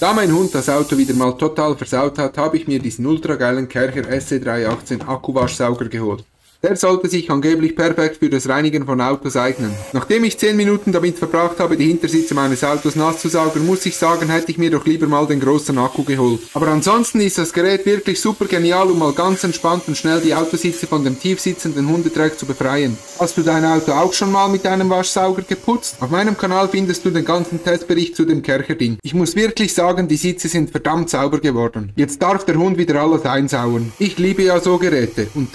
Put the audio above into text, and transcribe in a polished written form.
Da mein Hund das Auto wieder mal total versaut hat, habe ich mir diesen ultra geilen Kercher SC318 Akkuwaschsauger geholt. Der sollte sich angeblich perfekt für das Reinigen von Autos eignen. Nachdem ich 10 Minuten damit verbracht habe, die Hintersitze meines Autos nass zu saugen, muss ich sagen, hätte ich mir doch lieber mal den großen Akku geholt. Aber ansonsten ist das Gerät wirklich super genial, um mal ganz entspannt und schnell die Autositze von dem tief sitzenden Hundedreck zu befreien. Hast du dein Auto auch schon mal mit einem Waschsauger geputzt? Auf meinem Kanal findest du den ganzen Testbericht zu dem Kercher-Ding. Ich muss wirklich sagen, die Sitze sind verdammt sauber geworden. Jetzt darf der Hund wieder alles einsaugen. Ich liebe ja so Geräte. Und